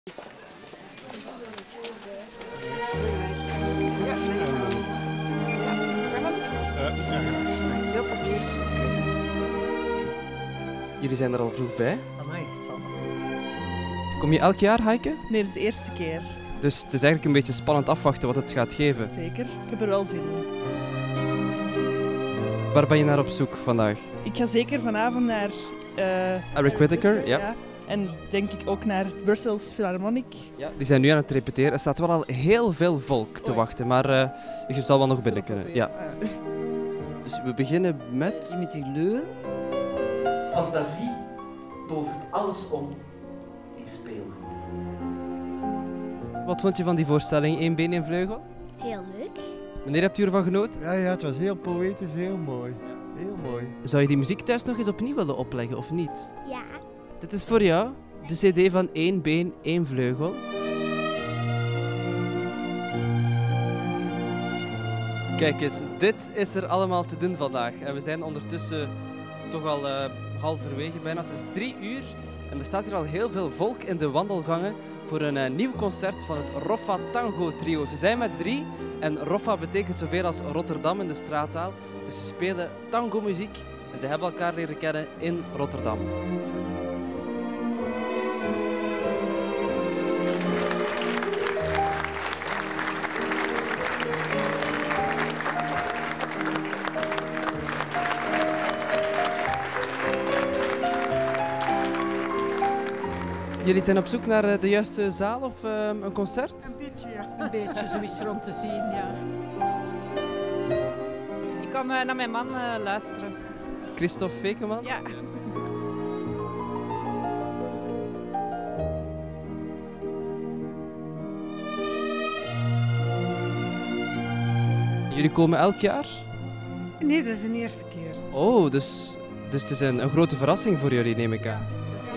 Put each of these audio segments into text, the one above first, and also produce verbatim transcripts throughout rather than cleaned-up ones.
Veel plezier. Jullie zijn er al vroeg bij. Amai, zo. Kom je elk jaar hiken? Nee, dat is de eerste keer. Dus het is eigenlijk een beetje spannend afwachten wat het gaat geven. Zeker. Ik heb er wel zin in. Waar ben je naar op zoek vandaag? Ik ga zeker vanavond naar... Uh, Eric Whitacre, ja. ja. En denk ik ook naar het Brussels Philharmonic. Ja. Die zijn nu aan het repeteren. Er staat wel al heel veel volk te Oei. wachten, maar uh, je zal wel nog binnen kunnen. Ja. Ah. Dus we beginnen met... Met die leur. Fantasie tovert alles om in speelgoed. Wat vond je van die voorstelling Eén been, één vleugel? Heel leuk. Wanneer hebt u ervan genoten? Ja, ja, het was heel poëtisch, heel mooi. Heel mooi. Zou je die muziek thuis nog eens opnieuw willen opleggen of niet? Ja. Dit is voor jou, de cd van Eén been, één vleugel. Kijk eens, dit is er allemaal te doen vandaag. En we zijn ondertussen toch al uh, halverwege bijna. Het is drie uur en er staat hier al heel veel volk in de wandelgangen voor een uh, nieuw concert van het Roffa Tango Trio. Ze zijn met drie en Roffa betekent zoveel als Rotterdam in de straattaal. Dus ze spelen tango muziek en ze hebben elkaar leren kennen in Rotterdam. Jullie zijn op zoek naar de juiste zaal of uh, een concert? Een beetje, ja. Een beetje, zo is er om te zien, ja. Ik kwam uh, naar mijn man uh, luisteren. Christophe Fekeman? Ja. Jullie komen elk jaar? Nee, dat is de eerste keer. Oh, dus, dus het is een, een grote verrassing voor jullie, neem ik aan.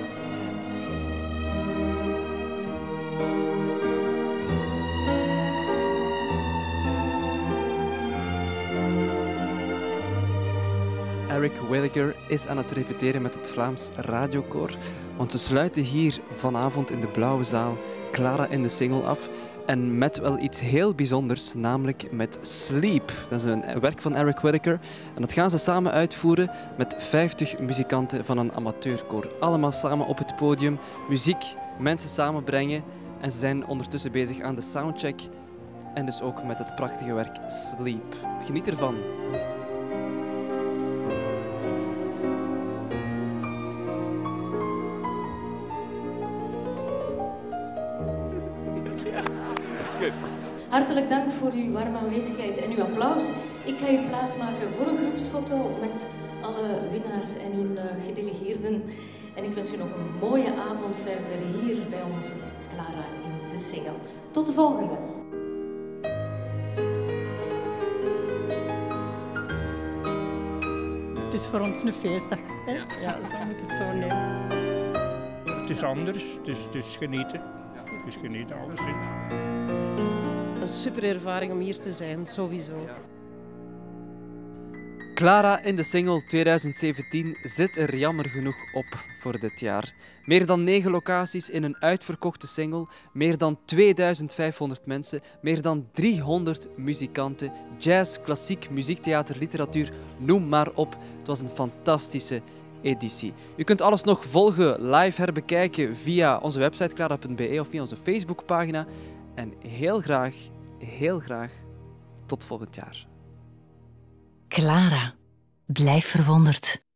Eric Whitacre is aan het repeteren met het Vlaams Radiokoor, want ze sluiten hier vanavond in de Blauwe Zaal Clara in de Singel af. En met wel iets heel bijzonders, namelijk met Sleep. Dat is een werk van Eric Whitacre. En dat gaan ze samen uitvoeren met vijftig muzikanten van een amateurkoor. Allemaal samen op het podium, muziek, mensen samenbrengen. En ze zijn ondertussen bezig aan de soundcheck. En dus ook met het prachtige werk Sleep. Geniet ervan. Hartelijk dank voor uw warme aanwezigheid en uw applaus. Ik ga hier plaatsmaken voor een groepsfoto met alle winnaars en hun uh, gedelegeerden. En ik wens u nog een mooie avond verder hier bij ons Clara in de Singel. Tot de volgende! Het is voor ons een feestdag. Hè? Ja. Ja, zo moet het zo nemen. Het is anders, het is, het is genieten. Het is genieten, alleszins. Een super ervaring om hier te zijn, sowieso. Clara in de Singel twintig zeventien zit er jammer genoeg op voor dit jaar. Meer dan negen locaties in een uitverkochte single, meer dan tweeduizend vijfhonderd mensen, meer dan driehonderd muzikanten, jazz, klassiek, muziektheater, literatuur, noem maar op. Het was een fantastische editie. U kunt alles nog volgen, live herbekijken via onze website clara punt be of via onze Facebookpagina. En heel graag, heel graag tot volgend jaar. Clara, blijf verwonderd.